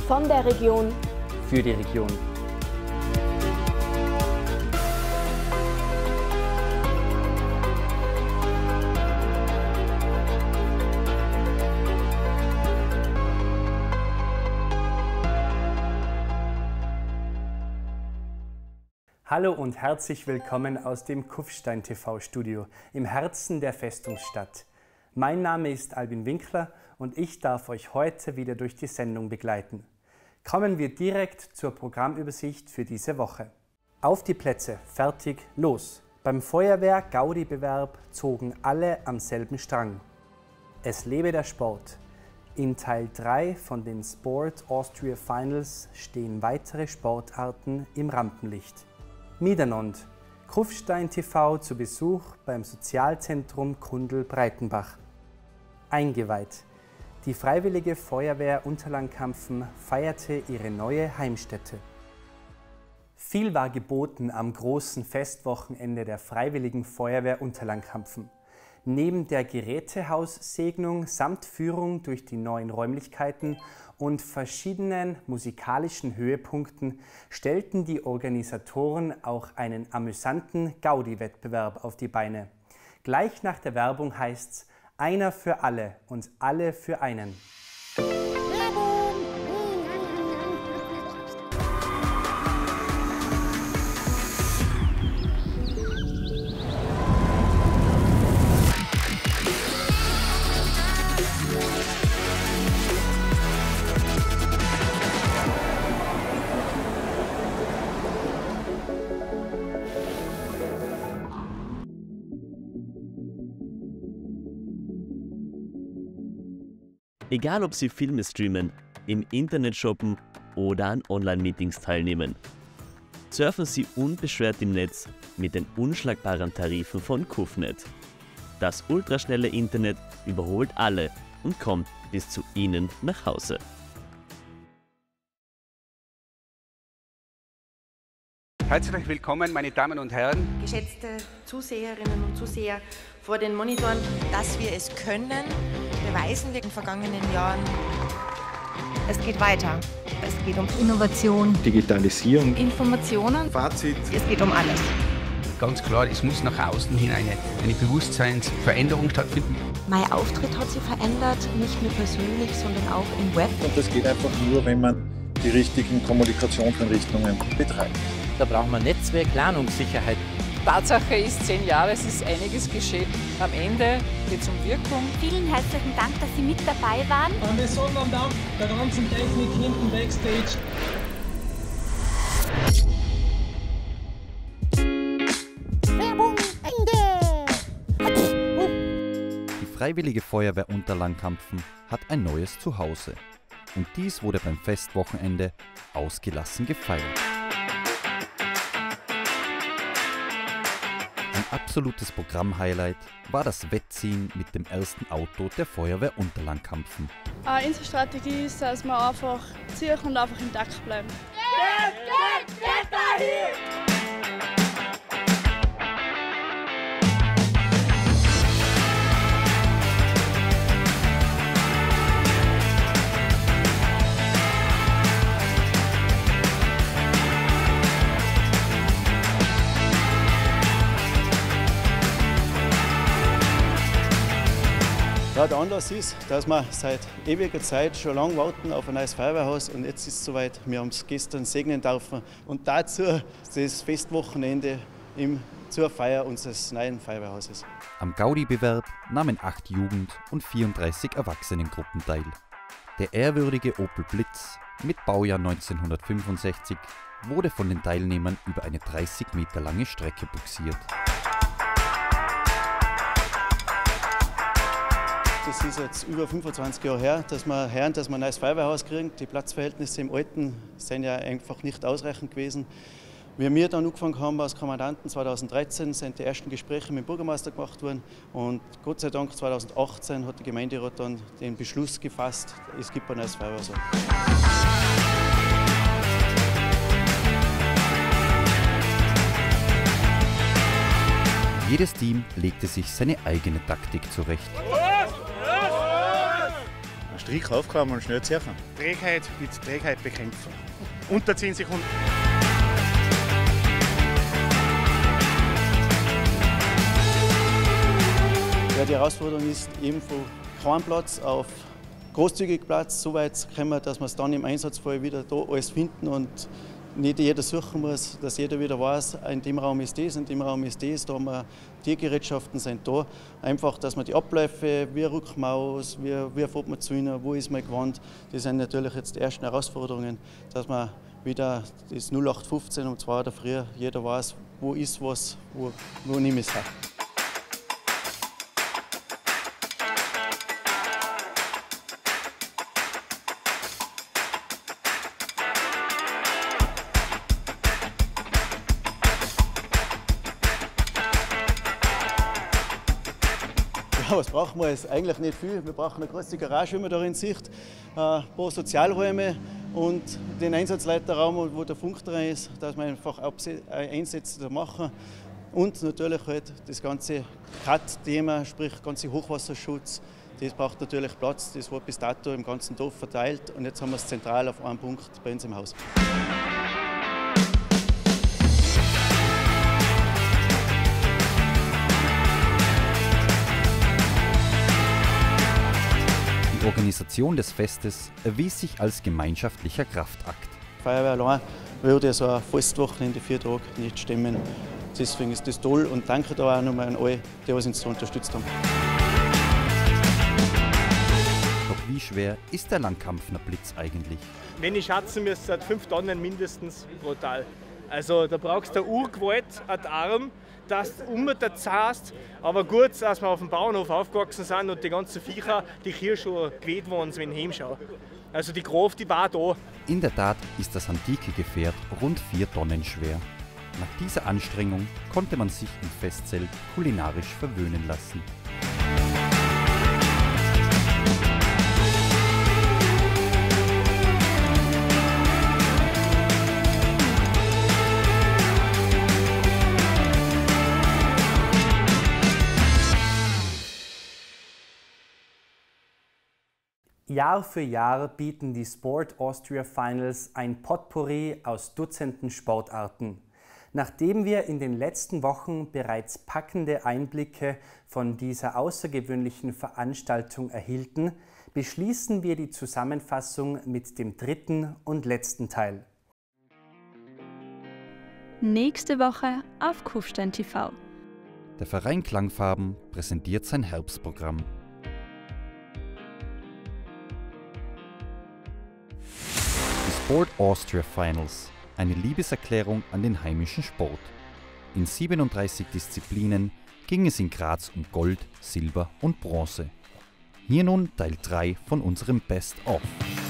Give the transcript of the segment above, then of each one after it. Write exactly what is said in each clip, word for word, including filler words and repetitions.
Von der Region. Für die Region. Hallo und herzlich willkommen aus dem Kufstein T V-Studio im Herzen der Festungsstadt. Mein Name ist Albin Winkler und ich darf euch heute wieder durch die Sendung begleiten. Kommen wir direkt zur Programmübersicht für diese Woche. Auf die Plätze, fertig, los! Beim Feuerwehr-Gaudi-Bewerb zogen alle am selben Strang. Es lebe der Sport! In Teil drei von den Sport Austria Finals stehen weitere Sportarten im Rampenlicht. Miteinander. Kufstein T V zu Besuch beim Sozialzentrum Kundl-Breitenbach. Eingeweiht. Die Freiwillige Feuerwehr Unterlandkampfen feierte ihre neue Heimstätte. Viel war geboten am großen Festwochenende der Freiwilligen Feuerwehr Unterlandkampfen. Neben der Gerätehaussegnung samt Führung durch die neuen Räumlichkeiten und verschiedenen musikalischen Höhepunkten stellten die Organisatoren auch einen amüsanten Gaudi-Wettbewerb auf die Beine. Gleich nach der Werbung heißt's: Einer für alle und alle für einen. Egal ob Sie Filme streamen, im Internet shoppen oder an Online-Meetings teilnehmen. Surfen Sie unbeschwert im Netz mit den unschlagbaren Tarifen von KUFnet. Das ultraschnelle Internet überholt alle und kommt bis zu Ihnen nach Hause. Herzlich willkommen, meine Damen und Herren. Geschätzte Zuseherinnen und Zuseher vor den Monitoren, dass wir es können, beweisen wir in den vergangenen Jahren. Es geht weiter. Es geht um Innovation, Digitalisierung, Informationen, Fazit. Es geht um alles. Ganz klar, es muss nach außen hin eine, eine Bewusstseinsveränderung stattfinden. Mein Auftritt hat sich verändert, nicht nur persönlich, sondern auch im Web. Und das geht einfach nur, wenn man die richtigen Kommunikationseinrichtungen betreibt. Da braucht man Netzwerk, Planungssicherheit. Tatsache ist, zehn Jahre, es ist einiges geschehen. Am Ende geht es um Wirkung. Vielen herzlichen Dank, dass Sie mit dabei waren. Ein besonderen Dank der ganzen Technik hinten Backstage. Werbung Ende! Die Freiwillige Feuerwehr Unterlandkampfen hat ein neues Zuhause. Und dies wurde beim Festwochenende ausgelassen gefeiert. Ein absolutes Programm-Highlight war das Wettziehen mit dem ersten Auto der Feuerwehr Unterlandkampfen. Äh, unsere Strategie ist, dass wir einfach ziehen und einfach im Takt bleiben. Geht, geht, geht dahin! Ja, der Anlass ist, dass wir seit ewiger Zeit schon lange warten auf ein neues Feuerwehrhaus und jetzt ist es soweit. Wir haben es gestern segnen dürfen und dazu das Festwochenende im, zur Feier unseres neuen Feuerwehrhauses. Am Gaudi-Bewerb nahmen acht Jugend- und vierunddreißig Erwachsenengruppen teil. Der ehrwürdige Opel Blitz mit Baujahr neunzehnhundertfünfundsechzig wurde von den Teilnehmern über eine dreißig Meter lange Strecke bugsiert. Das ist jetzt über fünfundzwanzig Jahre her, dass wir hören, dass wir ein neues Feuerwehrhaus kriegen. Die Platzverhältnisse im Alten sind ja einfach nicht ausreichend gewesen. Wie wir dann angefangen haben als Kommandanten zweitausenddreizehn, sind die ersten Gespräche mit dem Bürgermeister gemacht worden. Und Gott sei Dank zweitausendachtzehn hat der Gemeinderat dann den Beschluss gefasst, es gibt ein neues Feuerwehrhaus. Jedes Team legte sich seine eigene Taktik zurecht. Strick aufklappen und schnell ziehen. Trägheit mit Trägheit bekämpfen. Unter zehn Sekunden. Ja, die Herausforderung ist eben von kleinem Platz auf großzügig Platz, so weit kommen wir, dass wir es dann im Einsatzfall wieder da alles finden und nicht jeder suchen muss, dass jeder wieder weiß, in dem Raum ist das, in dem Raum ist das, da haben wir Tiergerätschaften sind da. Einfach, dass man die Abläufe, wie rückt man aus, wie, wie fährt man zu ihnen, wo ist man gewandt, das sind natürlich jetzt die ersten Herausforderungen, dass man wieder das null acht fünfzehn um zwei Uhr früh jeder weiß, wo ist was, wo, wo nehme ich es her. Ja, was brauchen wir? Ist eigentlich nicht viel. Wir brauchen eine große Garage, wie man darin sieht, ein paar Sozialräume und den Einsatzleiterraum, wo der Funk drin ist, dass wir einfach Einsätze machen. Und natürlich halt das ganze C A T-Thema, sprich ganze Hochwasserschutz. Das braucht natürlich Platz. Das war bis dato im ganzen Dorf verteilt und jetzt haben wir es zentral auf einem Punkt bei uns im Haus. Die Organisation des Festes erwies sich als gemeinschaftlicher Kraftakt. Die Feuerwehr allein würde so ein Festwochenende vier Tage nicht stemmen. Deswegen ist das toll und danke da auch nochmal an alle, die uns so unterstützt haben. Doch wie schwer ist der Langkampfner Blitz eigentlich? Wenn ich schätzen müsste, hat fünf Tonnen mindestens brutal. Also da brauchst du Urgewalt, einen Arm, dass du um da zahlst. Aber gut, dass wir auf dem Bauernhof aufgewachsen sind und die ganzen Viecher, die hier schon geweht worden sind, wenn ich heimschaue. Also die Kraft, die war da. In der Tat ist das antike Gefährt rund vier Tonnen schwer. Nach dieser Anstrengung konnte man sich im Festzelt kulinarisch verwöhnen lassen. Jahr für Jahr bieten die Sport Austria Finals ein Potpourri aus Dutzenden Sportarten. Nachdem wir in den letzten Wochen bereits packende Einblicke von dieser außergewöhnlichen Veranstaltung erhielten, beschließen wir die Zusammenfassung mit dem dritten und letzten Teil. Nächste Woche auf Kufstein T V. Der Verein Klangfarben präsentiert sein Herbstprogramm. Die Sport Austria Finals, eine Liebeserklärung an den heimischen Sport. In siebenunddreißig Disziplinen ging es in Graz um Gold, Silber und Bronze. Hier nun Teil drei von unserem Best-of.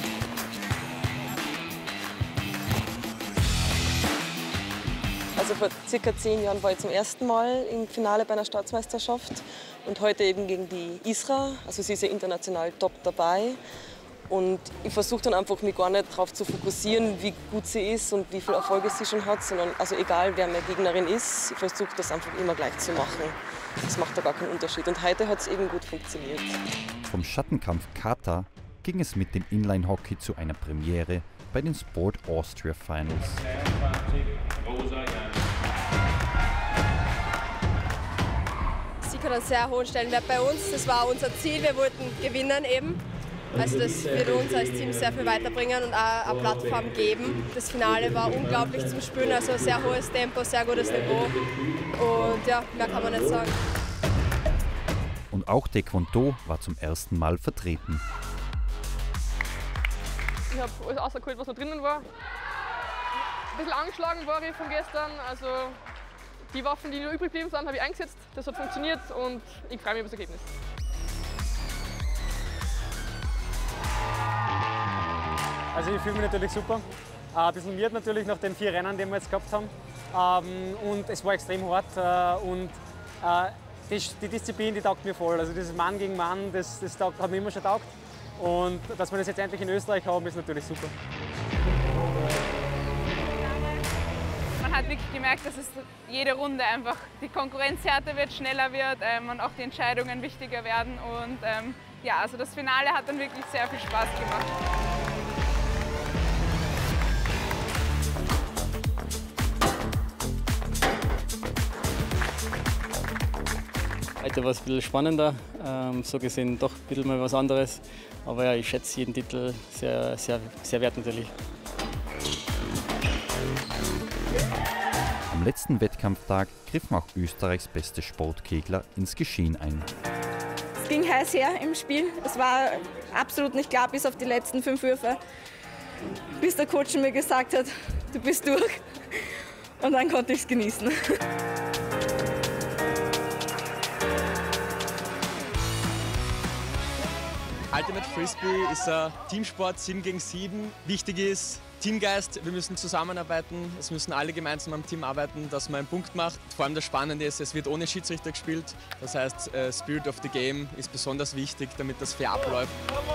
Also vor circa zehn Jahren war ich zum ersten Mal im Finale bei einer Staatsmeisterschaft und heute eben gegen die Isra, also sie ist ja international top dabei. Und ich versuche dann einfach, mich gar nicht darauf zu fokussieren, wie gut sie ist und wie viele Erfolge sie schon hat, sondern also egal, wer meine Gegnerin ist, ich versuche das einfach immer gleich zu machen. Das macht da gar keinen Unterschied. Und heute hat es eben gut funktioniert. Vom Schattenkampf Kata ging es mit dem Inline-Hockey zu einer Premiere bei den Sport Austria Finals. Sie hat einen sehr hohen Stellenwert bei uns. Das war unser Ziel. Wir wollten gewinnen eben. Also das wird uns als Team sehr viel weiterbringen und auch eine Plattform geben. Das Finale war unglaublich zum Spielen, also ein sehr hohes Tempo, sehr gutes Niveau und ja, mehr kann man nicht sagen. Und auch Taekwondo war zum ersten Mal vertreten. Ich habe alles rausgeholt, was noch drinnen war. Ein bisschen angeschlagen war ich von gestern, also die Waffen, die noch übrig geblieben sind, habe ich eingesetzt. Das hat funktioniert und ich freue mich über das Ergebnis. Also ich fühle mich natürlich super. Ein bisschen miert natürlich nach den vier Rennen, die wir jetzt gehabt haben. Und es war extrem hart. Und die Disziplin, die taugt mir voll. Also dieses Mann gegen Mann, das, das hat mir immer schon taugt. Und dass wir das jetzt endlich in Österreich haben, ist natürlich super. Man hat wirklich gemerkt, dass es jede Runde einfach die Konkurrenz härter wird, schneller wird ähm, und auch die Entscheidungen wichtiger werden. Und ähm, ja, also das Finale hat dann wirklich sehr viel Spaß gemacht. Heute war es ein bisschen spannender, ähm, so gesehen doch ein bisschen mal was anderes. Aber ja, ich schätze jeden Titel sehr, sehr, sehr wert natürlich. Am letzten Wettkampftag griffen auch Österreichs beste Sportkegler ins Geschehen ein. Es ging heiß her im Spiel. Es war absolut nicht klar bis auf die letzten fünf Würfe, bis der Coach mir gesagt hat, du bist durch. Und dann konnte ich es genießen. Ultimate Frisbee ist ein Teamsport, sieben gegen sieben. Wichtig ist Teamgeist, wir müssen zusammenarbeiten, es müssen alle gemeinsam am Team arbeiten, dass man einen Punkt macht. Vor allem das Spannende ist, es wird ohne Schiedsrichter gespielt. Das heißt, äh, Spirit of the Game ist besonders wichtig, damit das fair abläuft.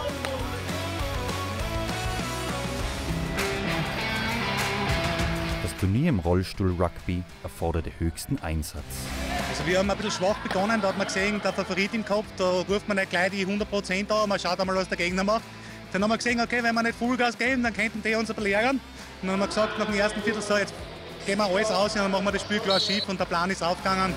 Das Turnier im Rollstuhl-Rugby erforderte höchsten Einsatz. Also wir haben ein bisschen schwach begonnen, da hat man gesehen, der Favorit im Kopf, da ruft man nicht gleich die hundert Prozent an, man schaut einmal, was der Gegner macht. Dann haben wir gesehen, okay, wenn wir nicht Vollgas geben, dann könnten die uns ein bisschen ärgern. Und dann haben wir gesagt, nach dem ersten Viertel, so, jetzt gehen wir alles aus und dann machen wir das Spiel klar schief und der Plan ist aufgegangen.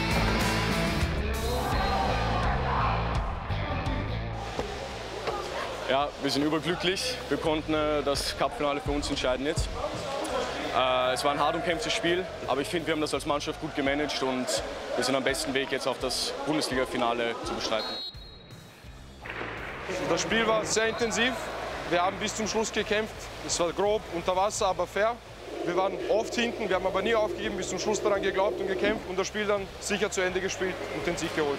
Ja, wir sind überglücklich. Wir konnten das Cup-Finale für uns entscheiden jetzt. Es war ein hart umkämpftes Spiel, aber ich finde, wir haben das als Mannschaft gut gemanagt und wir sind am besten Weg, jetzt auch das Bundesliga-Finale zu bestreiten. Das Spiel war sehr intensiv. Wir haben bis zum Schluss gekämpft. Es war grob unter Wasser, aber fair. Wir waren oft hinten, wir haben aber nie aufgegeben, bis zum Schluss daran geglaubt und gekämpft und das Spiel dann sicher zu Ende gespielt und den Sieg geholt.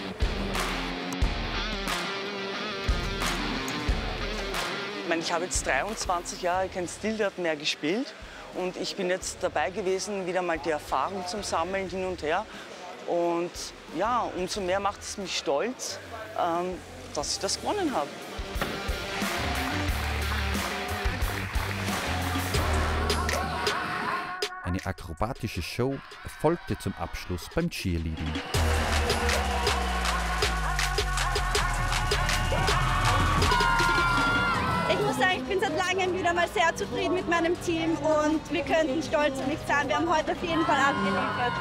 Ich meine, ich habe jetzt dreiundzwanzig Jahre kein Still-Dart mehr gespielt. Und ich bin jetzt dabei gewesen, wieder mal die Erfahrung zum Sammeln hin und her. Und ja, umso mehr macht es mich stolz, ähm, dass ich das gewonnen habe. Eine akrobatische Show erfolgte zum Abschluss beim Cheerleading. Ich muss sagen, ich bin seit langem wieder mal sehr zufrieden mit meinem Team und wir könnten stolz auf mich sein. Wir haben heute auf jeden Fall abgeliefert.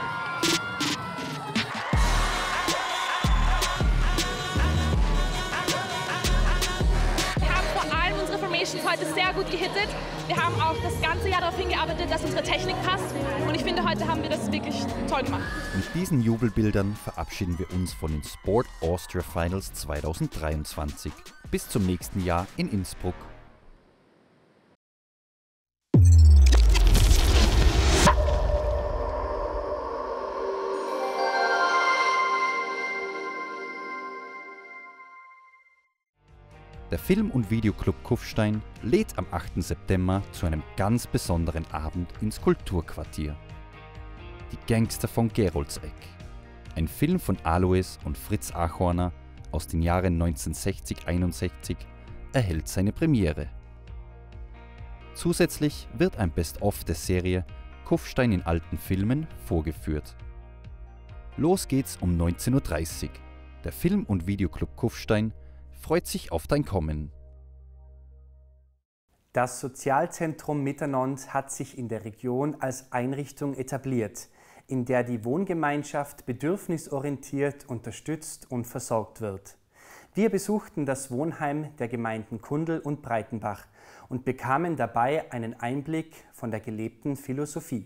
Wir haben vor allem unsere Formations heute sehr gut gehittet. Wir haben auch das ganze Jahr darauf hingearbeitet, dass unsere Technik passt. Und ich finde, heute haben wir das wirklich toll gemacht. Mit diesen Jubelbildern verabschieden wir uns von den Sport Austria Finals zweitausenddreiundzwanzig. Bis zum nächsten Jahr in Innsbruck. Der Film- und Videoclub Kufstein lädt am achten September zu einem ganz besonderen Abend ins Kulturquartier. Die Gangster von Geroldseck. Ein Film von Alois und Fritz Achorner aus den Jahren neunzehnhundertsechzig einundsechzig erhält seine Premiere. Zusätzlich wird ein Best-of der Serie Kufstein in alten Filmen vorgeführt. Los geht's um neunzehn Uhr dreißig. Der Film- und Videoclub Kufstein freut sich auf dein Kommen. Das Sozialzentrum Mittenand hat sich in der Region als Einrichtung etabliert, in der die Wohngemeinschaft bedürfnisorientiert unterstützt und versorgt wird. Wir besuchten das Wohnheim der Gemeinden Kundl und Breitenbach und bekamen dabei einen Einblick von der gelebten Philosophie.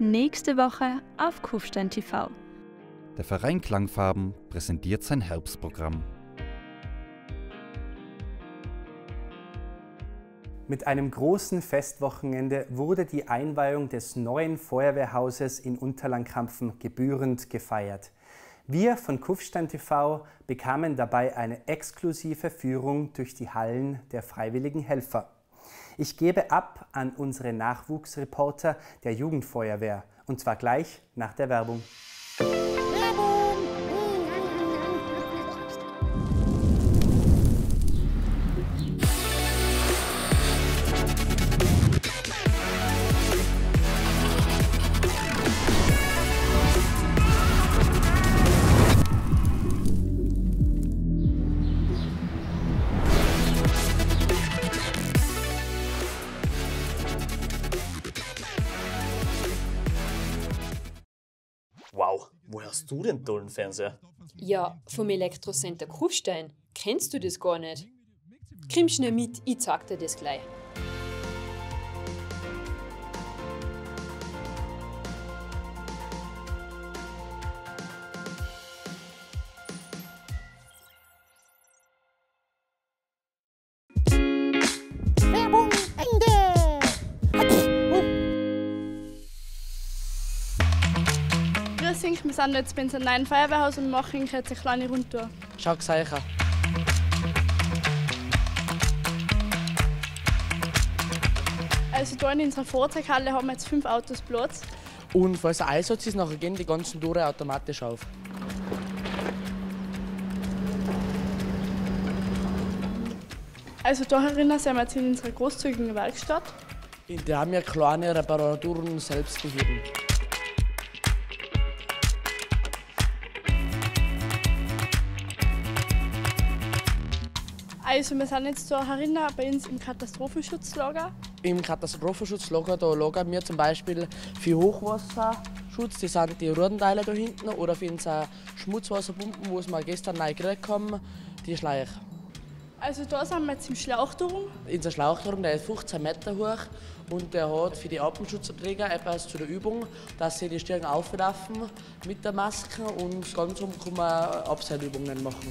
nächste Woche auf Kufstein T V. Der Verein Klangfarben präsentiert sein Herbstprogramm. Mit einem großen Festwochenende wurde die Einweihung des neuen Feuerwehrhauses in Unterlangkampfen gebührend gefeiert. Wir von Kufstein T V bekamen dabei eine exklusive Führung durch die Hallen der Freiwilligen Helfer. Ich gebe ab an unsere Nachwuchsreporter der Jugendfeuerwehr, und zwar gleich nach der Werbung. Wow, woher hast du den tollen Fernseher? Ja, vom Elektrocenter Kufstein. Kennst du das gar nicht? Komm schnell mit, ich zeig dir das gleich. Werbung Ende! Grüß euch, wir sind jetzt bei unserem neuen Feuerwehrhaus und machen jetzt eine kleine Rundtour. Schau sicher. Also hier in unserer Fahrzeughalle haben wir jetzt fünf Autos Platz. Und falls ein Einsatz ist, nachher gehen die ganzen Tore automatisch auf. Also da herinnen sind wir jetzt in unserer großzügigen Werkstatt. In der haben wir kleine Reparaturen selbst beheben. Also wir sind jetzt da herinnen bei uns im Katastrophenschutzlager. Im Katastrophenschutzlager da lagern wir zum Beispiel für Hochwasserschutz, das sind die Rudenteile da hinten, oder für unsere Schmutzwasserpumpen, wo wir gestern neu gekriegt haben, die Schläuche. Also da sind wir jetzt im Schlauchturm. Unser Schlauchturm, der ist fünfzehn Meter hoch und der hat für die Atemschutzträger etwas zu der Übung, dass sie die Stirn aufwerfen mit der Maske und ganz um kann man Abseilübungen machen.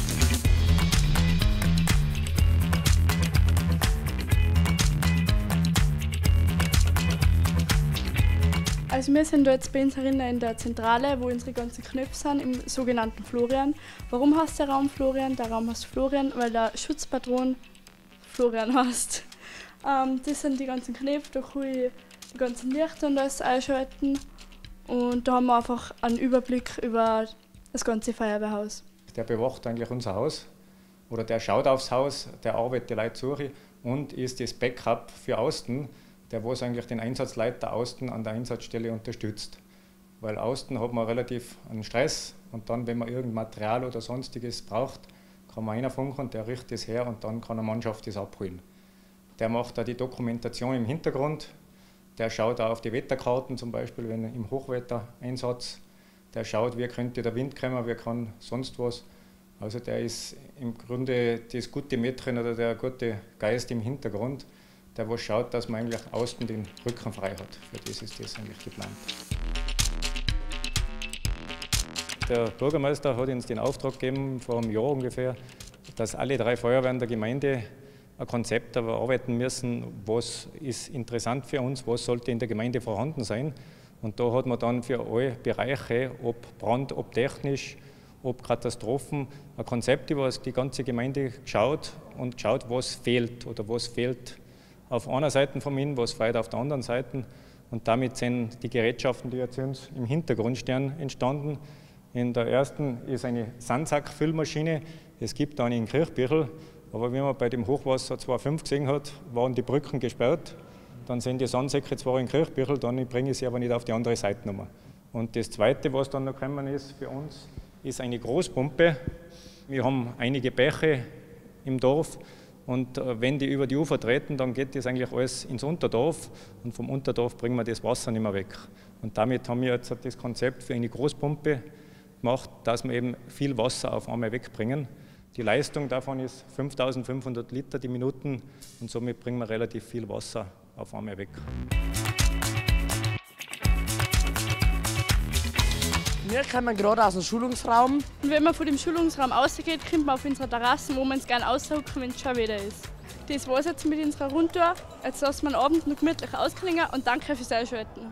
Also wir sind da jetzt bei uns in der Zentrale, wo unsere ganzen Knöpfe sind, im sogenannten Florian. Warum heißt der Raum Florian? Der Raum heißt Florian, weil der Schutzpatron Florian heißt. Ähm, das sind die ganzen Knöpfe, da kann ich die ganzen Lichter und alles einschalten. Und da haben wir einfach einen Überblick über das ganze Feuerwehrhaus. Der bewacht eigentlich unser Haus oder der schaut aufs Haus, der arbeitet die Leute suche und ist das Backup für außen, der was eigentlich den Einsatzleiter außen an der Einsatzstelle unterstützt. Weil außen hat man relativ einen Stress und dann, wenn man irgendein Material oder sonstiges braucht, kann man reinfunken und der richtet es her und dann kann eine Mannschaft das abholen. Der macht da die Dokumentation im Hintergrund, der schaut auch auf die Wetterkarten, zum Beispiel wenn im Hochwettereinsatz, der schaut, wie könnte der Wind kommen, wie kann sonst was. Also der ist im Grunde das gute Mädchen oder der gute Geist im Hintergrund, der was schaut, dass man eigentlich außen den Rücken frei hat. Für das ist das eigentlich geplant. Der Bürgermeister hat uns den Auftrag gegeben, vor einem Jahr ungefähr, dass alle drei Feuerwehren der Gemeinde ein Konzept erarbeiten müssen, was ist interessant für uns, was sollte in der Gemeinde vorhanden sein. Und da hat man dann für alle Bereiche, ob Brand, ob technisch, ob Katastrophen, ein Konzept über die ganze Gemeinde geschaut und geschaut, was fehlt oder was fehlt auf einer Seite von ihnen, was fehlt auf der anderen Seite. Und damit sind die Gerätschaften, die jetzt uns im Hintergrund stehen, entstanden. In der ersten ist eine Sandsackfüllmaschine. Es gibt eine in Kirchbüchel, aber wie man bei dem Hochwasser zweitausendfünf gesehen hat, waren die Brücken gesperrt. Dann sind die Sandsäcke zwar in Kirchbüchel, dann bringe ich sie aber nicht auf die andere Seite nochmal. Und das Zweite, was dann noch gekommen ist für uns, ist eine Großpumpe. Wir haben einige Bäche im Dorf. Und wenn die über die Ufer treten, dann geht das eigentlich alles ins Unterdorf und vom Unterdorf bringen wir das Wasser nicht mehr weg. Und damit haben wir jetzt das Konzept für eine Großpumpe gemacht, dass wir eben viel Wasser auf einmal wegbringen. Die Leistung davon ist fünftausendfünfhundert Liter die Minuten und somit bringen wir relativ viel Wasser auf einmal weg. Wir kommen gerade aus dem Schulungsraum. Und wenn man von dem Schulungsraum rausgeht, kommt man auf unsere Terrasse, wo wir uns gerne ausruhen, wenn es schon wieder ist. Das war's jetzt mit unserer Rundtour. Jetzt lassen wir den Abend noch gemütlich ausklingen und danke fürs Einschalten.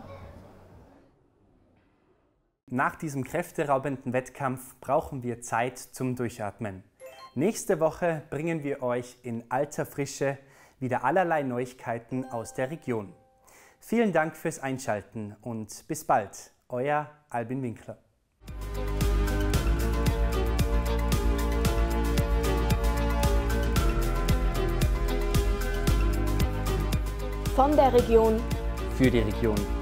Nach diesem kräfteraubenden Wettkampf brauchen wir Zeit zum Durchatmen. Nächste Woche bringen wir euch in alter Frische wieder allerlei Neuigkeiten aus der Region. Vielen Dank fürs Einschalten und bis bald, euer Albin Winkler. Von der Region für die Region.